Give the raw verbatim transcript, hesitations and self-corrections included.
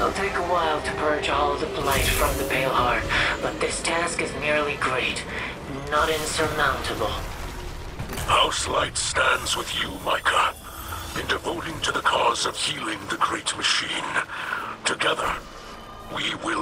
It'll take a while to purge all the blight from the Pale Heart, but this task is merely great, not insurmountable. House Light stands with you, Micah, in devoting to the cause of healing the Great Machine. Together, we will